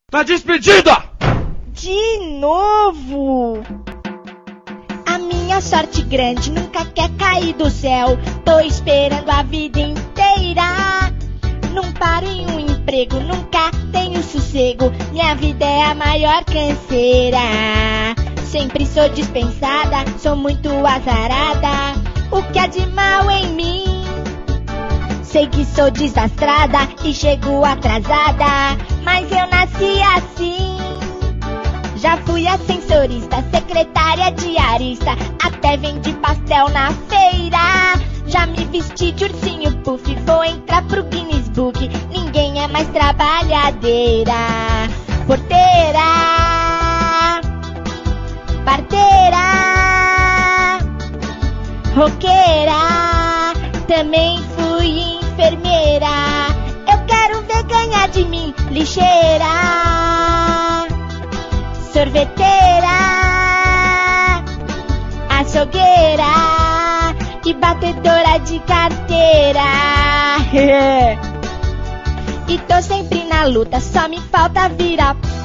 Tá despedida! De novo! A minha sorte grande nunca quer cair do céu. Tô esperando a vida inteira. Não paro em um emprego, nunca tenho sossego. Minha vida é a maior canseira. Sempre sou dispensada, sou muito azarada. O que há de mal em mim? Sei que sou desastrada e chego atrasada, mas eu nasci assim. Já fui ascensorista, secretária diarista, até vendi pastel na feira. Já me vesti de ursinho puff, vou entrar pro Guinness Book. Ninguém é mais trabalhadeira. Porteira, parteira, roqueira, também fui enfermeira. Eu quero ver ganhar de mim lixeira, sorveteira, açougueira e batedora de carteira. E tô sempre na luta, só me falta virar